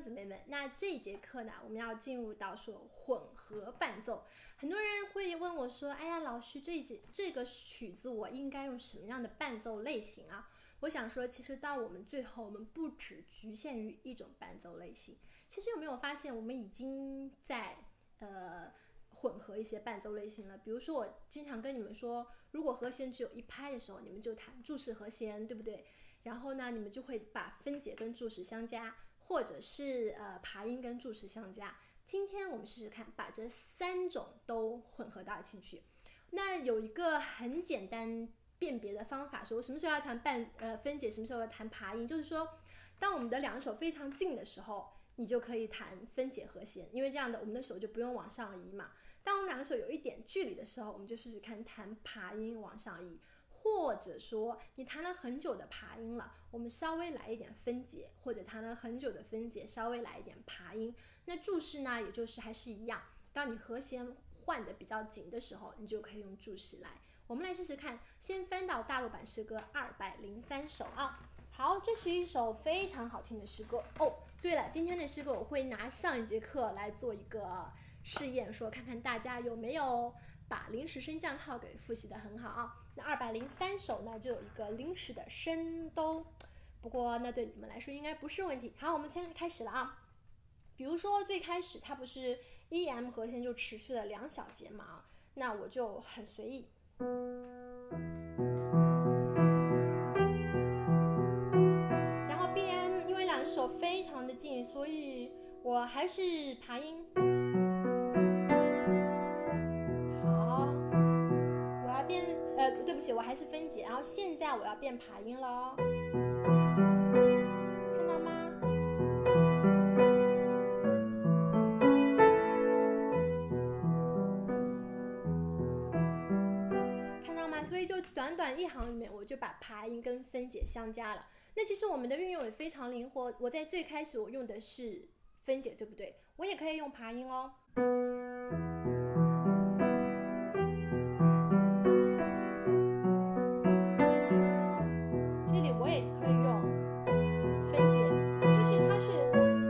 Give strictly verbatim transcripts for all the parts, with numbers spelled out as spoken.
兄姊妹们，那这一节课呢，我们要进入到说混合伴奏。很多人会问我说：“哎呀，老师，这一节这个曲子我应该用什么样的伴奏类型啊？”我想说，其实到我们最后，我们不只局限于一种伴奏类型。其实有没有发现，我们已经在呃混合一些伴奏类型了？比如说，我经常跟你们说，如果和弦只有一拍的时候，你们就弹注释和弦，对不对？然后呢，你们就会把分解跟注释相加，或者是呃爬音跟注释相加。今天我们试试看，把这三种都混合到一起去。那有一个很简单辨别的方法，说我什么时候要弹半呃分解，什么时候要弹爬音，就是说，当我们的两手非常近的时候，你就可以弹分解和弦，因为这样的我们的手就不用往上移嘛。当我们两个手有一点距离的时候，我们就试试看弹爬音往上移。或者说你弹了很久的爬音了，我们稍微来一点分解，或者弹了很久的分解，稍微来一点爬音。那注释呢，也就是还是一样，当你和弦换的比较紧的时候，你就可以用注释来。我们来试试看，先翻到大陆版诗歌二百零三首啊。好，这是一首非常好听的诗歌哦。对了，今天的诗歌我会拿上一节课来做一个试验，说看看大家有没有把临时升降号给复习得很好啊。那二百零三首呢，就有一个临时的升哆，不过那对你们来说应该不是问题。好，我们先开始了啊。比如说最开始它不是 E M 和弦就持续了两小节嘛，那我就很随意。然后 B M 因为两手非常的近，所以我还是爬音。呃，对不起，我还是分解，然后现在我要变爬音了哦，看到吗？看到吗？所以就短短一行里面，我就把爬音跟分解相加了。那其实我们的运用也非常灵活，我在最开始我用的是分解，对不对？我也可以用爬音哦。这里我也可以用分解，就是它是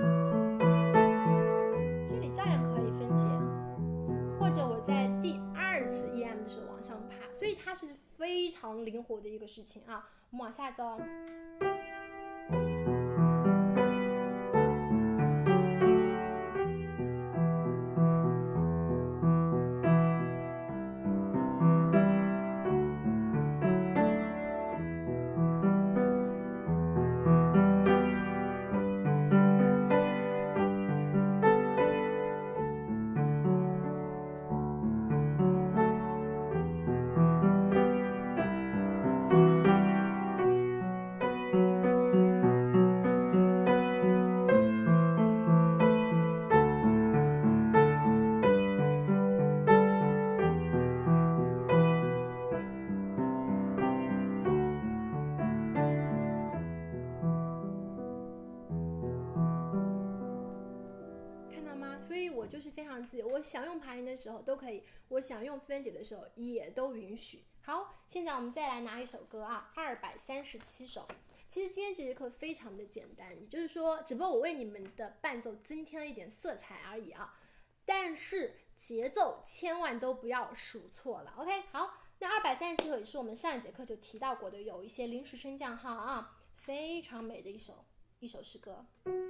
这里照样可以分解，或者我在第二次 E M 的时候往上爬，所以它是非常灵活的一个事情啊。我们往下走。所以我就是非常自由，我想用爬音的时候都可以，我想用分解的时候也都允许。好，现在我们再来拿一首歌啊，二百三十七首。其实今天这节课非常的简单，也就是说，只不过我为你们的伴奏增添了一点色彩而已啊。但是节奏千万都不要数错了 ，OK？ 好，那二百三十七首也是我们上一节课就提到过的，有一些临时升降号啊，非常美的一首一首诗歌。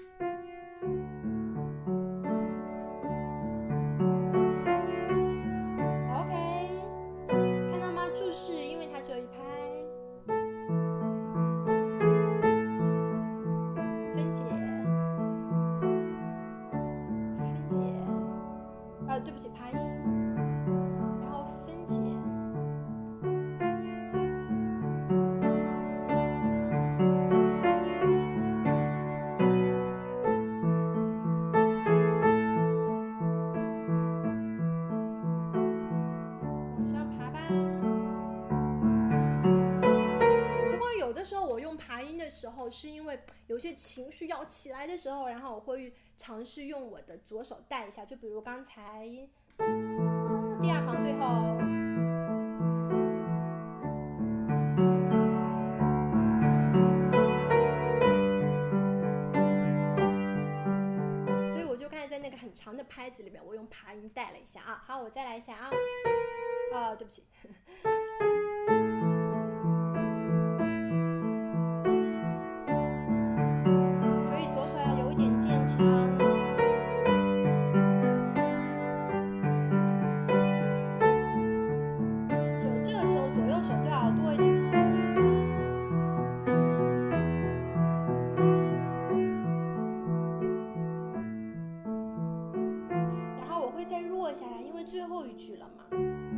注释，因为它只有一拍，分解，分解，啊，对不起，爬音，然后分解，往上爬吧。我用爬音的时候，是因为有些情绪要起来的时候，然后我会尝试用我的左手带一下，就比如刚才、嗯、第二行最后。 很长的拍子里面，我用爬音带了一下啊。好，我再来一下啊。啊，对不起。所以左手要有一点渐强。就这个时候，左右手都要多一点。然后我会再弱下来，因为最后一句了嘛。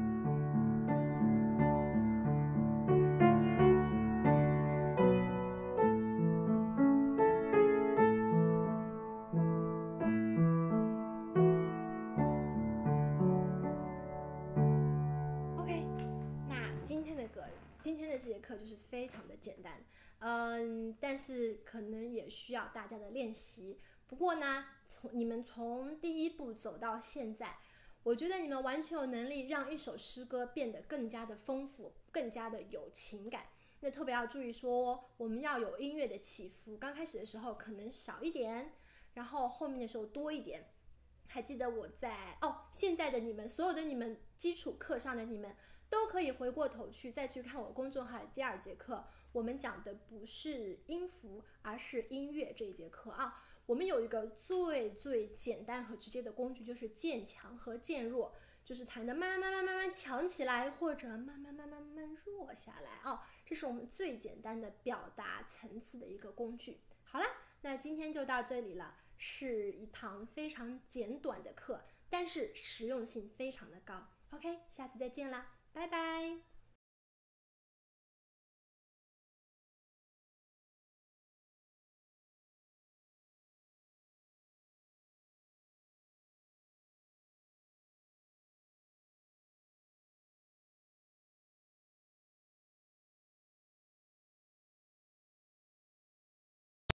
今天的这节课就是非常的简单，嗯，但是可能也需要大家的练习。不过呢，从你们从第一步走到现在，我觉得你们完全有能力让一首诗歌变得更加的丰富，更加的有情感。那特别要注意说，我们要有音乐的起伏，刚开始的时候可能少一点，然后后面的时候多一点。还记得我在哦，现在的你们，所有的你们基础课上的你们。都可以回过头去再去看我公众号的第二节课，我们讲的不是音符，而是音乐这一节课啊。我们有一个最最简单和直接的工具，就是渐强和渐弱，就是弹的慢慢慢慢慢慢强起来，或者慢慢慢慢慢慢弱下来啊。这是我们最简单的表达层次的一个工具。好啦，那今天就到这里了，是一堂非常简短的课，但是实用性非常的高。OK， 下次再见啦。拜拜。